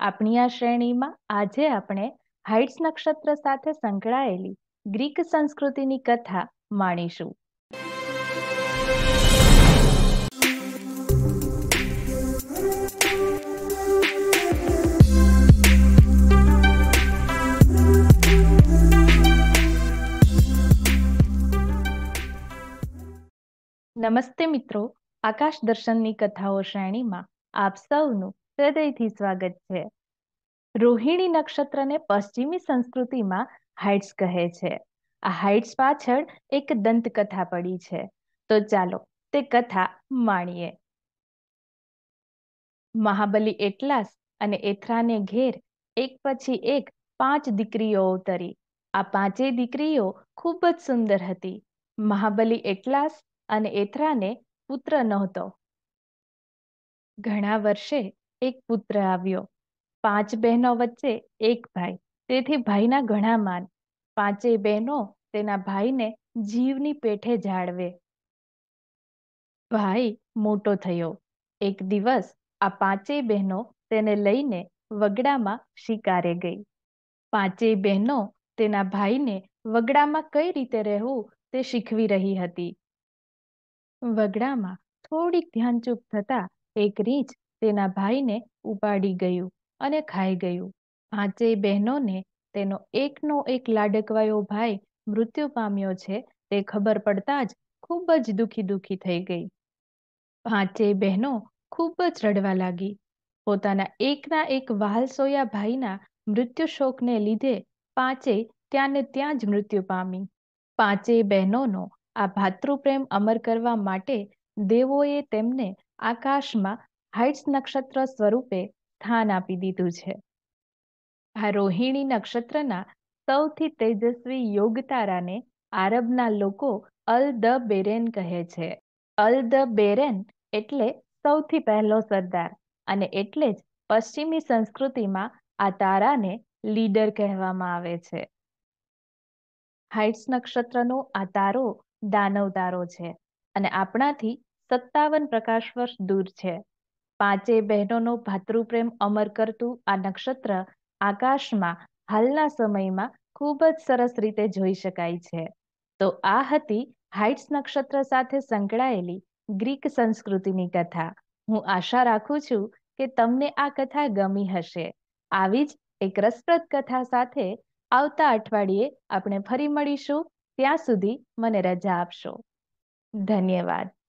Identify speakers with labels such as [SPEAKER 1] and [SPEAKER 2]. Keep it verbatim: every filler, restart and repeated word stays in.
[SPEAKER 1] આપણી આ શ્રેણીમાં આજે આપણે હાઇડ્સ નક્ષત્ર સાથે સંકળાયેલી ગ્રીક સંસ્કૃતિની કથા માણીશું. નમસ્તે મિત્રો, આકાશ દર્શનની કથાઓ શ્રેણીમાં આપ સૌનું હૃદયથી સ્વાગત છે. રોહિણી નક્ષત્રને પશ્ચિમી સંસ્કૃતિમાં હાઇડ્સ કહે છે. આ હાઇડ્સ પાછળ એક દંતકથા પડી છે, તો ચાલો તે કથા માણીએ. મહાબલી એટલાસ અને એથરાને ઘેર એક પછી એક પાંચ દીકરીઓ અવતરી. આ પાંચેય દીકરીઓ ખૂબ જ સુંદર હતી. મહાબલી એટલાસ અને એથરાને પુત્ર નહોતો. ઘણા વર્ષે એક પુત્ર આવ્યો. પાંચ બહેનો વચ્ચે એક ભાઈ, તેથી ભાઈના ઘણા માન. પાંચેય બહેનો તેના ભાઈને જીવની પેઠે જાળવે. ભાઈ મોટો થયો. એક દિવસ આ પાંચેય બહેનો તેને લઈને વગડામાં શિકારે ગઈ. પાંચેય બહેનો તેના ભાઈને વગડામાં કઈ રીતે રહેવું તે શીખવી રહી હતી. વગડામાં થોડીક ધ્યાનચૂક થતા એક રીંછ તેના ભાઈને ઉપાડી ગયું અને ખાઈ ગયું. પાંચેય બહેનોને તેનો એકનો એક લાડકવાયો ભાઈ મૃત્યુ પામ્યો છે તે ખબર પડતા જ ખૂબ જ દુઃખી દુઃખી થઈ ગઈ. પાંચેય બહેનો ખૂબ જ રડવા લાગી. પોતાના એકના એક વહાલસોયા ભાઈના મૃત્યુ શોકને લીધે પાંચેય ત્યાં ને ત્યાં જ મૃત્યુ પામી. પાંચેય બહેનોનો આ ભાતૃપ્રેમ અમર કરવા માટે દેવોએ તેમને આકાશમાં હાઇડ્સ નક્ષત્ર સ્વરૂપે સ્થાન આપી દીધું છે. આ રોહિણી નક્ષત્રના સૌથી તેજસ્વી યોગ તારાને આરબના લોકો અલ દ બેરેન કહે છે. અલ દ બેરેન એટલે સૌથી પહેલો સરદાર, અને એટલે જ પશ્ચિમી સંસ્કૃતિમાં આ તારાને લીડર કહેવામાં આવે છે. હાઇડ્સ નક્ષત્રનો આ તારો દાનવ તારો છે અને આપણાથી સત્તાવન પ્રકાશ વર્ષ દૂર છે. પાંચેય બહેનોનો ભાતૃપ્રેમ અમર કરતું આ નક્ષત્ર આકાશમાં હાલના સમયમાં ખૂબ જ સરસ રીતે જોઈ શકાય છે. તો આ હતી હાઇડ્સ નક્ષત્ર સાથે સંકળાયેલી ગ્રીક સંસ્કૃતિની કથા. હું આશા રાખું છું કે તમને આ કથા ગમી હશે. આવી જ એક રસપ્રદ કથા સાથે આવતા અઠવાડિયે આપણે ફરી મળીશું. ત્યાં સુધી મને રજા આપશો. ધન્યવાદ.